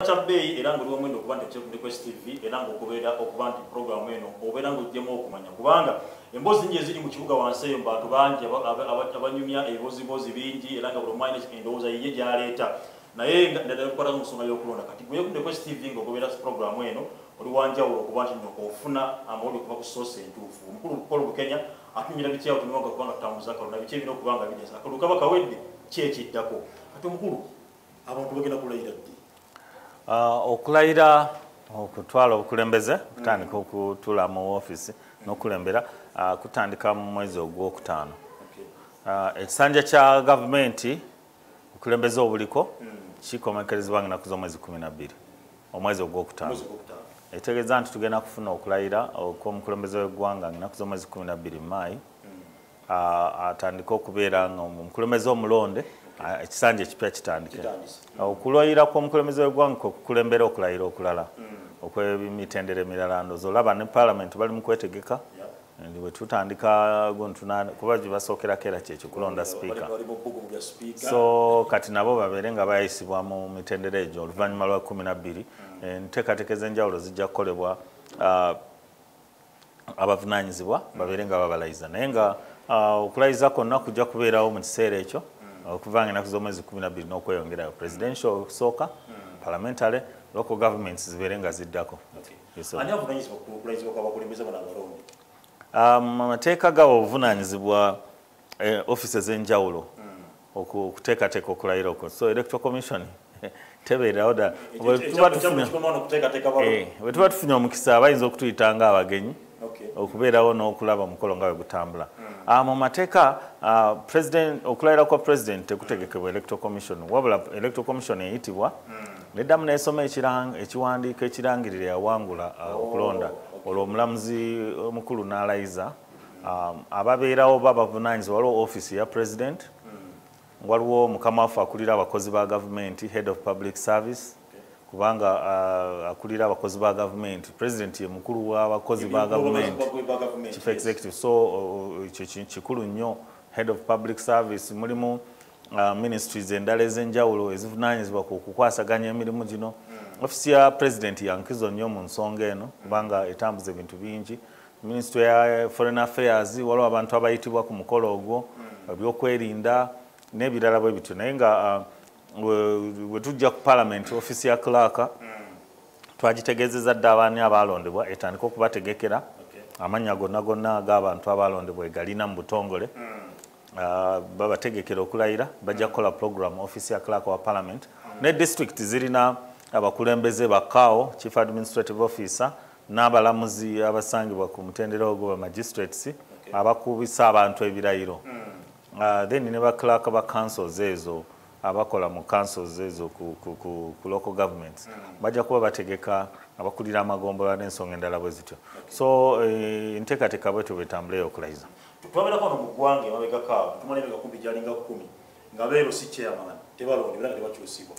Chabei erango lwo mwendo kubanda cyo kuri Quest TV erango kubera okubanda program eno oberango jemo okumanya kubanga embozi nje ziri mu kibuga wanseyo mbantu banje abanyumya ebibozi bingi eranga bro minus endoza yiye jaleta naye ndadde kukola musonga yokulonda kati gwe ku Quest TV ngo kubera program eno oli wanja ulo kubanda nyoko ofuna amawuli kuba ku source entufu mukuru Paul Bukenya atunyira bichya otunonga kubanga tamuzaka na bichye bino kubanga bidesa akaluka bakawedde kyekiddako kati mukuru abantu bagenda kulayira ddi okulayira okutwala obukulembeze kutandika okutula mu office n'okulembera kutandika mu mwezi ogwokutaano. Ekisanja kya gavumenti okulembeze obuliko kikomekerezebwa ennaku z'omwezi 12 omwezi ogwokutaano. Etegeeza nti tugenda kufuna okulayira okw'omukulembeze w'eggwanga ennaku z'omwezi 12 Maayi atandika okubeera omukulembeze omulonde ekisanja ekipya kitandike okulayira kw'omukulembeze w'eggwanga okukulembera okulayira okulala okw'emitendera emirala ndozo olaba ne parliament bali mu kwetegeka bwe tutandika kuba gye basookerako era kyekyo kulonda speaker so kati nabo babeere nga bayisibwa mu mitendera egyo oluvannyuma lwa 12 enteekateeka ez'enjawulo zijja kukolebwa abavunaanyizibwa babeere nga babalayiza naye nga okulayiza kwonna kujja kubeerawo mu kiseera ekyo okuvanga ennaku z'omwezi 12 n'okweyongerayo presidential okusooka parliamentary local governments zibeere nga ziddako. Ani avunaanyizibwa ku kulayizibwa kw'abakulembeze bano abalonde? Amateeka gawa obuvunaanyizibwa office ez'enjawulo okuteekateeka okulayira okwo so electoral commission tebeerawo ddala bwe tuba tufunye omukisa bayinza okutuyita nga abagenyi okubeerawo n'okulaba omukolo nga bwe gutambula. Mu mateeka okulayira kwa president tekutegekebwa electoral commission wabula electoral commission eyitibwa neddamu n'esoma ekiwandiiko ekirangirira yawangula okulonda olwo omulamuzi omukulu n'alayiza ababeerawo babavunaanyizibwa waliwo office ya president waliwo mukama waffe akulira abakozi ba gavumenti head of public service kubanga akulira abakozi ba gavumenti president ye mukulu w'abakozi ba gavumenti chief executive so kikulu nnyo head of public service mulimu ministries endala ez'enjawulo ezivunaanyizibwa ku kukwasaganya emirimu gino ofisi ya president yankizo nnyo mu nsonga eno kubanga etambuza ebintu bingi ministry ya foreign affairs waliwo abantu abayitibwa ku mukolo ogwo ebyokwerinda n'ebirala bwe bityo naye nga bwe tujja ku parliament ofisi ya clerk twagitegeezezza dde abaani abalondebwa etandika okubategekera amannya gonna ag'abantu abalondebwa egalina mu butongole babategekera okulayira bajja kukola program office ya clerk wa parliament ne district zirina abakulembeze bakaawo chief administrative officer n'abalamuzi abasangibwa ku mutendera ogwo ba magistrates abakubisa abantu ebirayiro then ne ba clerk ba councils ezo abakola mu councils ezo ku local governments bajja kuba bategeka abakulira amagombola n'ensonga endala bwe zityo so enteekateeka bwetyo bwetambulayo okulayiza. Twabera kono mu ggwanga emabega kaawo tumala emabega kumpi gyalinga 10 nga beero si chairman tebalonde era nga tebakyusibwa.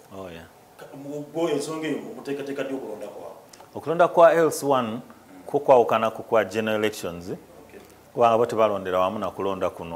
Mugbo ensonga eyo muteekateeka ddi okulonda kwabwe? Okulonda kwa L1 kukwawukana ku kwa general elections kubanga bo tebalondera wamu na kulonda kuno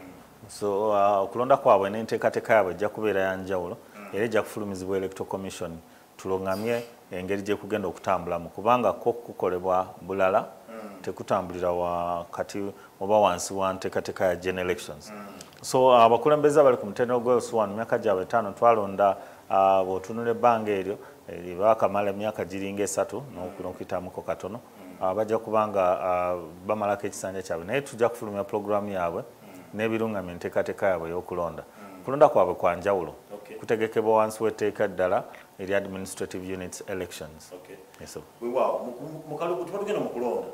so okulonda kwabwe n'enteekateeka yaabwe ejja kubeera ya njawulo era ejja kufulumizibwa electoral commission tulungamye engeri gye kugenda okutambulamu kubanga ko kukolebwa bulala tekutambulira wakati oba wansi wa nteekateeka ya general elections so abakulembeze abali ku mutendera gwa L1 myaka gyabwe 5 twalonda bw'otunula ebbanga eryo bakamala emyaka giringa 3 n'okuyitamuko katono bajja kubanga bamalako ekisanja kyabwe naye tujja kufulumya programu yaabwe n'ebirungamya enteekateeka yaabwe y'okulonda. Kulonda kwabwe kwa njawulo kutegekebwa wansi w'etteeka ddala eri administrative units elections. Mukalubu tuba tugenda mu kulonda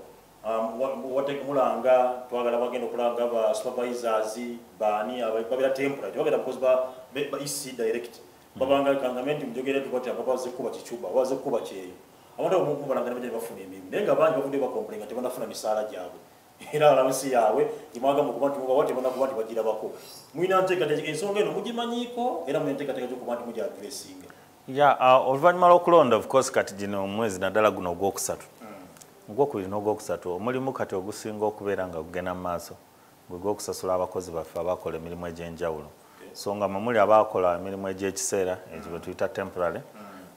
mulanga twagala bagenda okulanga ba supervisors baani babeera temporary tebagenda because ba EC direct babanga kangamenti mujogere tukwati ababaze kuba kicuba baze kuba kyeyo abantu omukumbalanga ne bagenda bafuna emirimu naye nga bangi bavudde bakomplainga tebanafuna misaala gyabwe era alamisi yaabwe imwaga mu kubantu muba wate banakuba nti bagirabako mwina nteekateeka ensonga eno mugimanyiiko era mwina nteekateeka gy'okuba nti mugya addressinga. Oluvannyuma lw'okulonda of course kati gino omwezi naddala guno ogwokusatu ogwokubiri n'ogwokusatu omulimu kati ogusinga okubeera nga gugenda mu maaso gwe gw'okusasula abakozi baffe abakola emirimu egy'enjawulo so nga mwe muli abakola emirimu egy'ekiseera egyo bwe tuyita temporary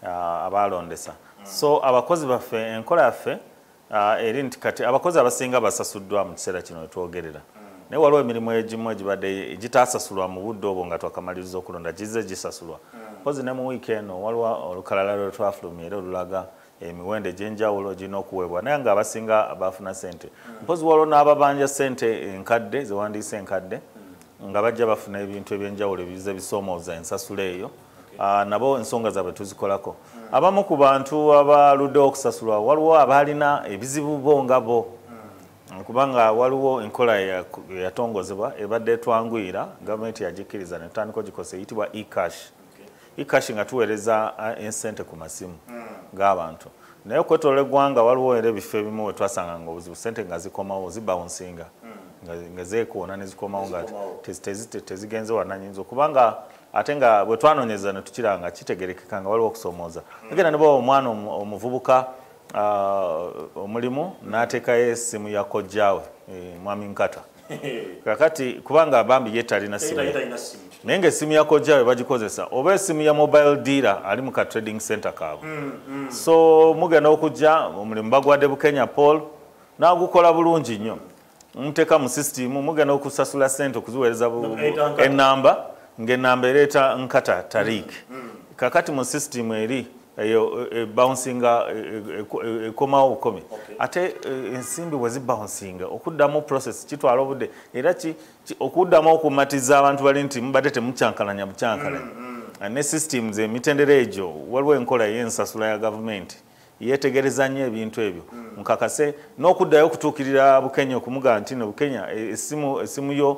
abalondesa so abakozi baffe enkola yaffe eri nti kati abakozi abasinga basasuddwa mu kiseera kino wetwogerera naye waliwo emirimu egimu egibadde egitaasasulwa mu budde obwo nga twakamaliriza okulonda gize gisasulwa mpozi ne mu wiiki eno waliwo olukalala lwe twafulumya era olulaga emiwendo egy'enjawulo girina okuweebwa naye nga abasinga bafuna ssente mpozi waliwo n'ababanja ssente enkadde zewandiise enkadde nga bajja bafuna ebintu ebyenjawulo ebize bisoomooza ensasula eyo nabo ensonga zaabwe tuzikolako abamu ku bantu abaluddewo okusasulwa waliwo abaalina ebizibu bo nga bo kubanga waliwo enkola yatongozebwa ebadde etwanguyira gavumenti yagikkiriza ne tutandika ogikosa eyitibwa e-cash nga tuweereza ensente ku masimu g'abantu naye okwetoola eggwanga waliwo era ebifo ebimu we twasanga nga obuzibu sente nga zikomawo zibawunsinga nga zeekoona ne zikomawo nga tezigenze wananyinza kubanga ate nga bwe twanoonyeza ne tukira nga kitegerekeka nga waliwo okusoomooza agenda ne baba omwana omuvubuka omulimu n'ateekayo essimu ya kojjaawe mwami Nkata kakati kubanga bambi ye talina simu naye ng'essimu ya kojjaawe bagikozesa oba essimu ya mobile dealer ali mu ka trading center kaabwe so mugenda okujja omulimu bagwadde Bukenya Paul n'agukola bulungi nnyo muteeka mu sisitimu mugenda okusasula ssente okuziweereza ennamba ng'ennamba ereeta Nkata Tariq kakati mu sisitimu eri eyo bouncinga ekomawo bukomi ate ensimbi bwe zibouncing okuddamu process kitwala obudde era okuddamu okumatiza abantu bali nti mubadde temucyankalanya bucyankalanya ne systems emitendera egyo waliwo enkola y'ensasula ya gavumenti yeetegereza nnyo ebintu ebyo nkakase n'okuddayo okutuukirira Bukenya okumuga nti no Bukenya esimu yo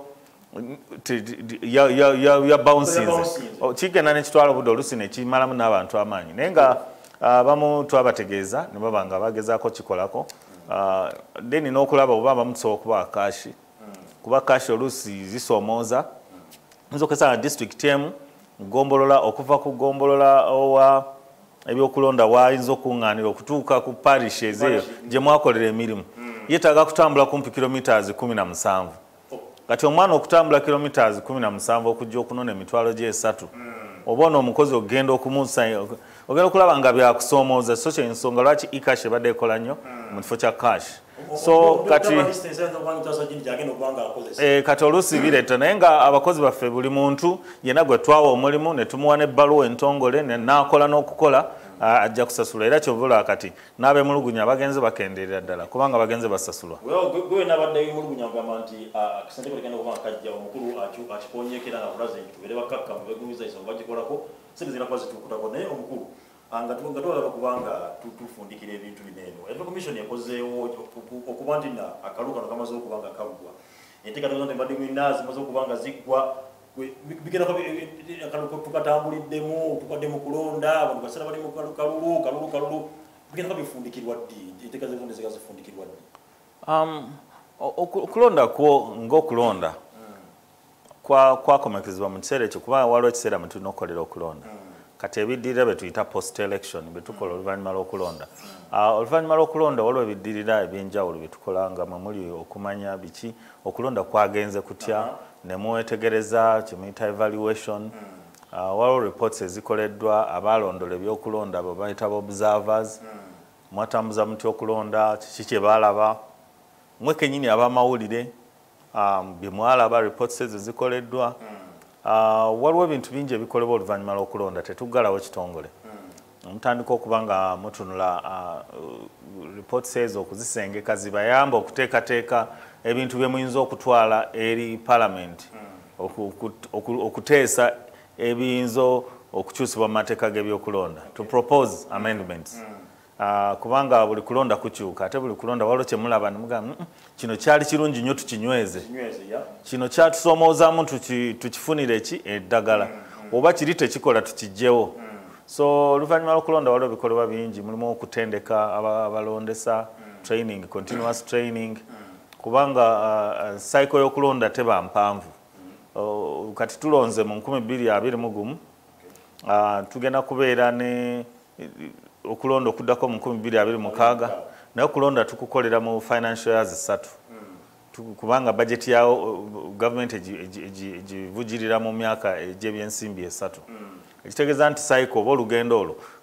ya bounces kigenda nekitwala obudde olusi nekimalamu n'abantu amaanyi naye nga abamu twabategeeza ne baba nga bagezaako kikolako then n'okulaba oba abamu tusobola okuba kashi kuba kashi olusi zisoomooza nzokesa nga district emu gombolola okuva ku gombolola owa ebyokulonda wayinza okuŋŋaanira okutuuka ku parishes eyo gye mwakolera emirimu yeetaaga kutambula kumpi kilometers 17 kati omwana okutambula kilometers 17 okujja okunona emitwalo gy'esatu oba ono omukozi okugenda okumusa ogenda okulaba nga byakusoomooza so kyensonga lwaki e-cash ebadde ekola nnyo mu kifo kya cash so kati oluusi bireeta naye nga abakozi baffe buli muntu yenna gwe twawa omulimu ne tumuwa n'ebbaluwa entongole n'akola n'okukola ajja kusasulwa era kyovula kati n'abemulugunya bagenze bakendeerera ddala kubanga bagenze basasulwa gwe n'abaddeyo emulugunya agamba nti akasente kagenda kuba kajja omukulu akiponyeekera nga kulaze tubeere bakakkamu begumiza ensonga bagikolako sente zirina kuba zituukutako naye omukulu nga twagala kubanga tufundikira ebintu bineeno electoral commission yakozeewo okuba nti akalu kano kamaze okuba nga kaggwa enteekateeka zonte mbadde mwina zimaze okuba nga ziggwa bigenda tukatambuliddemu tukadde mu kulonda abantu basera bali mu kalulu bigenda bifundikirwa ddi enteeka zezonte ziga zifundikirwa ddi okulonda kwo ng'okulonda kwakomekezebwa mu kiseera ekyo kubanga waliwo ekiseera mwe tulina okukolera okulonda kati ebiddirira bye tuyita post election bye tukola oluvannyuma lw'okulonda oluvannyuma lw'okulonda waliwo ebiddirira ebyenjawulo bye tukola nga mwe muli okumanya biki okulonda kwagenze kutya ne mwetegereza kimuyita evaluation waliwo reports ezikoleddwa abalondola ebyokulonda abo bayita observers mwatambuza muti okulonda kiki kye baalaba mwe kennyini ab'amawulire bye mwalaba reports ezo zikoleddwa waliwo ebintu bingi ebikolebwa oluvannyuma lw'okulonda tetuggalawo kitongole mutandika okuba nga mutunula reports ezo okuzisengeka zibayamba okuteekateeka ebintu bye muyinza okutwala eri parliament okuteesa ebiyinza okukyusibwa mu mateeka g'ebyokulonda to propose amendments kubanga buli kulonda kukyuka ate buli kulonda waliwo kyemulaba nemugamba kino kyali kirungi nnyo tukinyweze kino kyatusoomoozamu tukifunire ki eddagala oba kiri tekikola tukijjewo so oluvannyuma lw'okulonda waliwo bikolebwa bingi mulimu okutendeka abalondesa training continuous training kubanga cycle y'okulonda teba mpanvu kati tulonze mu 2021 tugenda kubeera ne okulonda okuddako mu 2026 naye okulonda tukukolera mu financial years 3 kubanga budget yawo gavumenti egivugirira mu myaka egy'ebyensimbi 3 ekitegeeza nti cycle oba olugendo olwo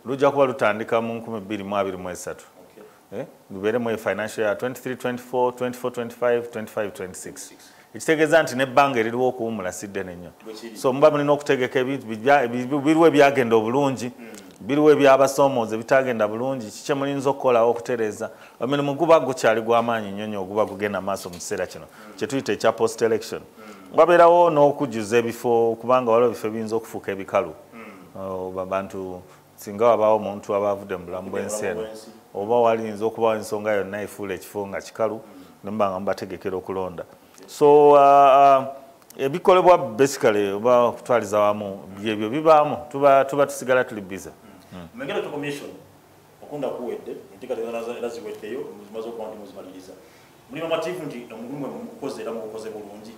lujja kuba lutandika mu 2023 lubeere mu financial year 23-24, 24-25, 25-26 ekitegeeza nti nebbanga eririwo okuwumula sidde nnyo so muba mulina okutegeka ebintu biriwo ebyagenda obulungi biriwo ebyabasoomooza ebitagenda bulungi kiki mulinza okukola okutereeza omulimu guba gukyali gw'amaanyi nnyo oguba gugenda maaso mu kiseera kino kye tuyita ekya post election wabeerawo n'okujjuza ebifo kubanga waliwo ebifo ebiyinza okufuuka ebikalu abantu singa wabaawo omuntu aba avudde mu bulamu bw'ensi eno oba walinza okubawo ensonga yonna efuula ekifo nga kikalu nemba nga mubategekera okulonda so ebikolebwa basically oba okutwaliza wamu byebyo bibaamu tuba tusigala tuli bize Megera to commission okunda kuwedde enteekateeka era ziweddeyo muzimaze okuba nti muzimaliriza mulimu amativu nti omulimu mukoze era mukoze bulungi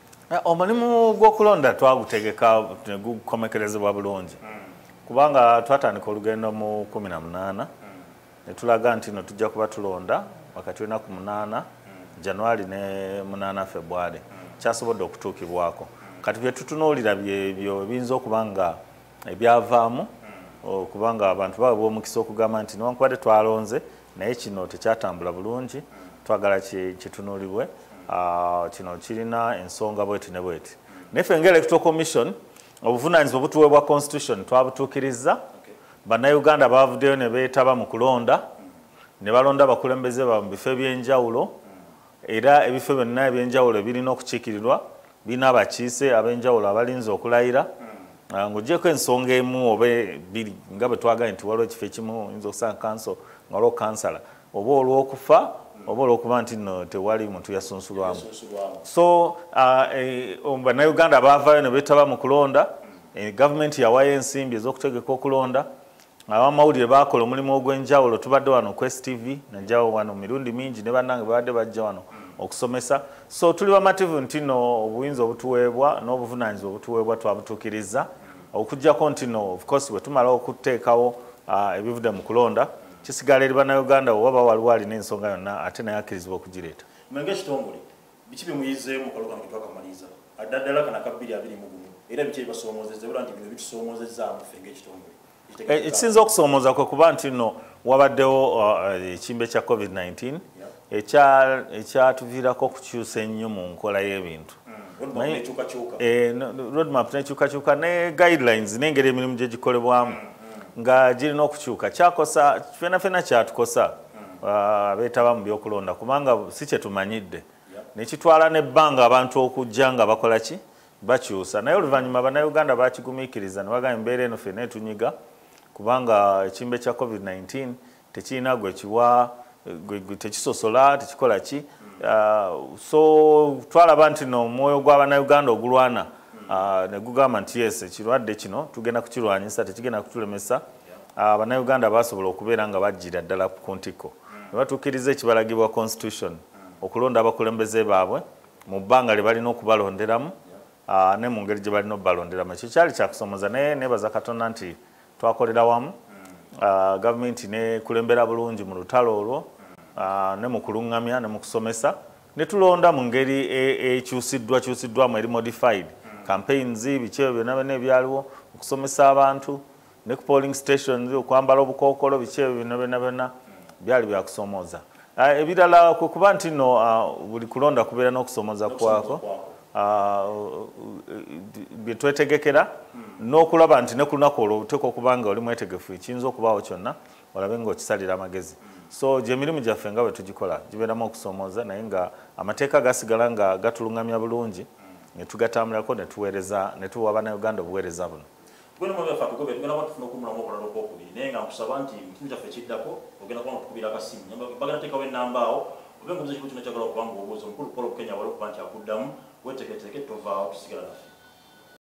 omulimu gw'okulonda twagutegeka gukomekerezebwa bulungi kubanga twatandika olugendo mu 18 ne tulaga nti no tujja kuba tulonda wakati w'ennaku 8 January ne 8 February kyasobodde okutuukibwako kati bye tutunuulira byebyo ebiyinza okuba nga ebyavaamu kubanga abantu baba b'omukisa okugamba nti newankubadde twalonze naye kino tekyatambula bulungi twagala kitunuulibwe kino kirina ensonga bweti ne bweti naffe ng'electoral commission obuvunaanyizibwa obutuweebwa constitution twabutuukiriza bannayuganda baavuddeyo ne beetaba mu kulonda ne balonda abakulembeze ba mu bifo eby'enjawulo era ebifo byonna ebyenjawulo ebirina okukiikirirwa birina abakiise ab'enjawulo abalinza okulayira ng'oggyeko ensonga emu oba bbiri nga bwe twagaye nti waliwo ekifo ekimu oyinza okusanga kanso nga waliwo kansala oba olw'okufa oba olw'okuba nti nno tewali muntu yasunsulwamu so bannayuganda baavaayo ne beetaba mu kulonda gavumenti yawayo ensimbi ez'okutegeka okulonda abamawulire bakola omulimu ogw'enjawulo tubadde wano ku STV najjawo wano mirundi mingi ne bannange babadde bajja wano okusomesa so tuli bamativu nti no obuyinza obutuweebwa n'obuvunaanyizibwa obutuweebwa twabutuukiriza okuggyako nti no of course bwe tumala okuteekawo ebivudde mu kulonda kisigala eri bannayuganda oba waliwo alina ensonga yonna ate naye akkirizibwa okugireeta menge ekitongole biki bimuyize mu kalulu kano ketwakamaliza addaddala kana kabbiri abiri mu gumu era biki ebibasoomozezza ebula nti bino bitusoomozezza ffe ng'ekitongole ekisinza okusoomooza kwe kuba nti no wabaddewo ekimbe kya COVID-19 ekyatuviirako okukyusa ennyo mu nkola y'ebintu roadmap nekyukakyuka ne guidelines n'engeri emirimu gye gikolebwamu nga girina okukyuka kyakosa fenafena kyatukosa abeetaba mu byokulonda kubanga si kye tumanyidde nekitwala n'ebbanga abantu okujja nga bakola ki bakyusa naye oluvannyuma bannayuganda bakigumiikiriza ne bagamba embeera eno ffenna etunyiga kubanga ekimbe kya COVID-19 tekirina gwe kiwa tekisosola tekikola ki so twalaba nti no omwoyo gw'abannayuganda ogulwana ne gugamba nti yes ekirwadde kino tugenda kukirwanyisa tekigenda kutulemesa bannayuganda basobola okubeera nga bajjira ddala ku ntikko ne batuukiriza ekibalagibwa constitution okulonda abakulembeze baabwe mu bbanga lye balina okubalonderamu ne mu ngeri gye balina okubalonderamu ekyo kyali kyakusomoza naye nebaza katonda nti twakolera wamu gavumenti nekulembera bulungi mu lutalo olwo ne mu kuluŋŋamya ne mu kusomesa ne tulonda mu ngeri ekyusiddwamu eri modified campaigns biki ebyo byonna byonna ebyaliwo okusomesa abantu ne ku polling stations okwambala obukookolo biki ebyo byonna byonna byali byakusomooza ebirala kwe kuba nti no buli kulonda kubeera n'okusomooza kwako bye twetegekera n'okulaba nti ne ku lunaku olwo obuteeka okuba nga oli mwetegefu ekiyinza okubaawo kyonna olabe ng'okisalira amagezi so gye emirimu gyaffe nga bwe tugikola gibeeramu okusomooza naye nga amateeka gasigala nga gatuluŋŋamya bulungi ne tugatambulako ne tuweereza ne tuwa bannayuganda obuweereza buno gwena mu byafa tugobe tugenda kuba tufuna okumulamu okulala okwokubiri naye nga nkusaba nti ekimu kyaffe kiddako ogenda kuba tukubira akasimu bagenda teekawo ennamba awo obe nga omuze ekimu kino kyagala okubanga obuuza omukulu Paul Kenya wali okuba nti akuddamu weteeketeeke tovaawo tusigala naffe